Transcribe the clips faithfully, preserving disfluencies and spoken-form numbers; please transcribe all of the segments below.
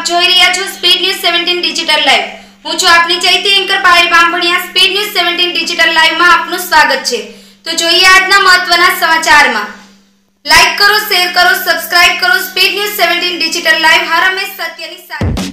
આપ જોઈ રહ્યા છો speed news seventeen digital live. હું છું આપની ચૈતી anchor Payal Bambhaniya. Speed news seventeen digital live માં આપનું સ્વાગત છે। તો જોઈએ આજના મહત્વના સમાચારમાં। લાઈક કરો, શેર કરો, સબસ્ક્રાઇબ કરો। Speed news seventeen digital live હર હંમેશ સત્યની સાથે।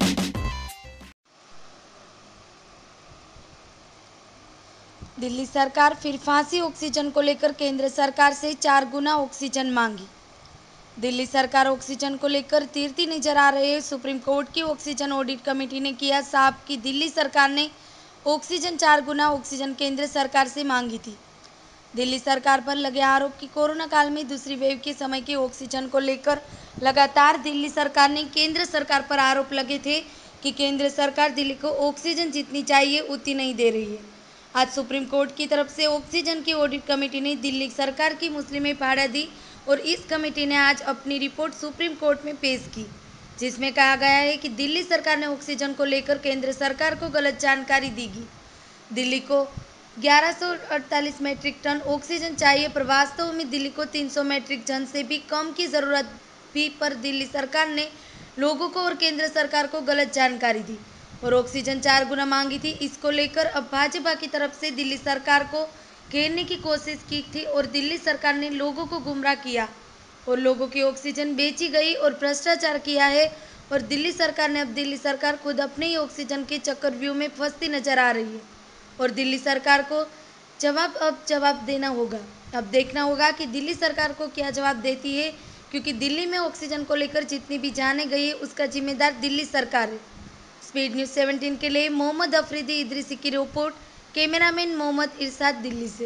दिल्ली सरकार फिर फांसी ऑक्सीजन को लेकर केंद्र सरकार से चार गुना ऑक्सीजन मांगी। दिल्ली सरकार ऑक्सीजन को लेकर तीरती नजर आ रहे सुप्रीम कोर्ट की ऑक्सीजन ऑडिट कमेटी ने किया साफ कि दिल्ली सरकार ने ऑक्सीजन चार गुना ऑक्सीजन केंद्र सरकार से मांगी थी। दिल्ली सरकार पर लगे आरोप कि कोरोना काल में दूसरी वेव के समय की ऑक्सीजन को लेकर लगातार दिल्ली सरकार ने केंद्र सरकार पर आरोप लगे थे कि केंद्र सरकार दिल्ली को ऑक्सीजन जितनी चाहिए उतनी नहीं दे रही है। आज सुप्रीम कोर्ट की तरफ से ऑक्सीजन की ऑडिट कमेटी ने दिल्ली सरकार की मुस्लिमें फाड़ा दी और इस कमेटी ने आज अपनी रिपोर्ट सुप्रीम कोर्ट में पेश की, जिसमें कहा गया है कि दिल्ली सरकार ने ऑक्सीजन को लेकर केंद्र सरकार को गलत जानकारी दी गई। दिल्ली को ग्यारह सौ अड़तालीस मैट्रिक टन ऑक्सीजन चाहिए, पर वास्तव में दिल्ली को तीन सौ मैट्रिक टन से भी कम की ज़रूरत भी, पर दिल्ली सरकार ने लोगों को और केंद्र सरकार को गलत जानकारी दी और ऑक्सीजन चार गुना मांगी थी। इसको लेकर अब भाजपा की तरफ से दिल्ली सरकार को घेरने की कोशिश की थी और दिल्ली सरकार ने लोगों को गुमराह किया और लोगों की ऑक्सीजन बेची गई और भ्रष्टाचार किया है। और दिल्ली सरकार ने अब दिल्ली सरकार खुद अपने ही ऑक्सीजन के चक्रव्यूह में फंसती नजर आ रही है और दिल्ली सरकार को जवाब अब जवाब देना होगा। अब देखना होगा कि दिल्ली सरकार को क्या जवाब देती है, क्योंकि दिल्ली में ऑक्सीजन को लेकर जितनी भी जाने गई है उसका जिम्मेदार दिल्ली सरकार है। स्पीड न्यूज़ सेवन्टीन के लिए मोहम्मद अफरीदी इदरीसी की रिपोर्ट। कैमरामैन मोहम्मद इरशाद, दिल्ली से।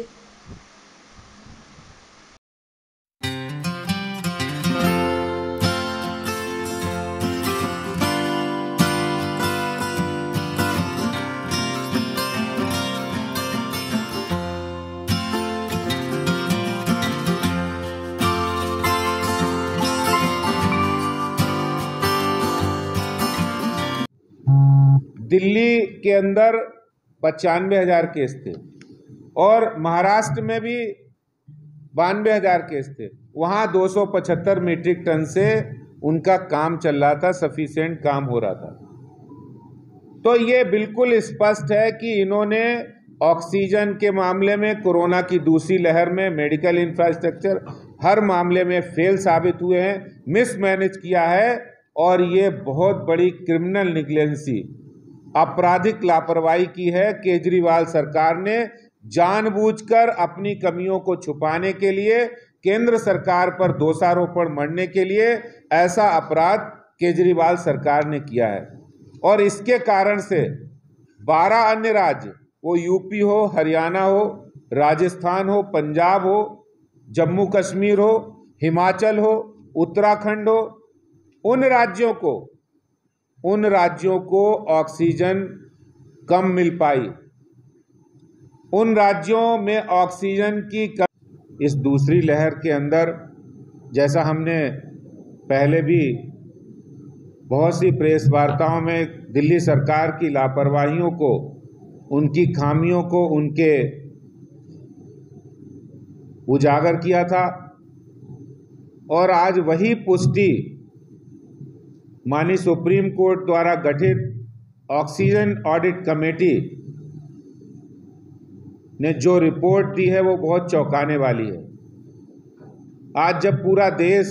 दिल्ली के अंदर पचानवे हजार केस थे और महाराष्ट्र में भी बानवे हजार केस थे। वहाँ दो सौ पचहत्तर मीट्रिक टन से उनका काम चल रहा था, सफिशिएंट काम हो रहा था। तो ये बिल्कुल स्पष्ट है कि इन्होंने ऑक्सीजन के मामले में, कोरोना की दूसरी लहर में, मेडिकल इंफ्रास्ट्रक्चर हर मामले में फेल साबित हुए हैं, मिसमैनेज किया है और ये बहुत बड़ी क्रिमिनल निग्लेंसी, आपराधिक लापरवाही की है। केजरीवाल सरकार ने जानबूझकर अपनी कमियों को छुपाने के लिए, केंद्र सरकार पर दोषारोपण मढ़ने के लिए ऐसा अपराध केजरीवाल सरकार ने किया है और इसके कारण से बारह अन्य राज्य, वो यूपी हो, हरियाणा हो, राजस्थान हो, पंजाब हो, जम्मू कश्मीर हो, हिमाचल हो, उत्तराखंड हो, उन राज्यों को उन राज्यों को ऑक्सीजन कम मिल पाई। उन राज्यों में ऑक्सीजन की कम। इस दूसरी लहर के अंदर, जैसा हमने पहले भी बहुत सी प्रेस वार्ताओं में दिल्ली सरकार की लापरवाहियों को, उनकी खामियों को, उनके उजागर किया था और आज वही पुष्टि माननीय सुप्रीम कोर्ट द्वारा गठित ऑक्सीजन ऑडिट कमेटी ने जो रिपोर्ट दी है वो बहुत चौंकाने वाली है। आज जब पूरा देश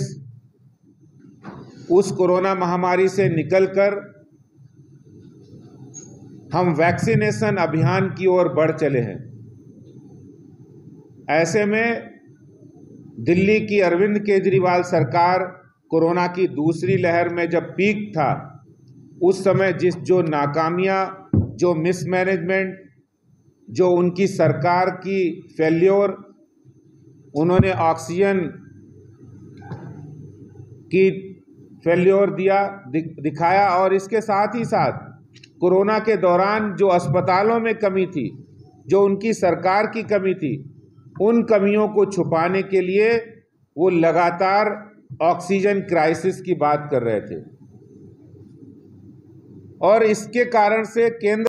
उस कोरोना महामारी से निकलकर हम वैक्सीनेशन अभियान की ओर बढ़ चले हैं, ऐसे में दिल्ली की अरविंद केजरीवाल सरकार कोरोना की दूसरी लहर में जब पीक था, उस समय जिस जो नाकामियां, जो मिसमैनेजमेंट, जो उनकी सरकार की फेल्योर, उन्होंने ऑक्सीजन की फेल्योर दिया दिखाया और इसके साथ ही साथ कोरोना के दौरान जो अस्पतालों में कमी थी, जो उनकी सरकार की कमी थी, उन कमियों को छुपाने के लिए वो लगातार ऑक्सीजन क्राइसिस की बात कर रहे थे और इसके कारण से केंद्र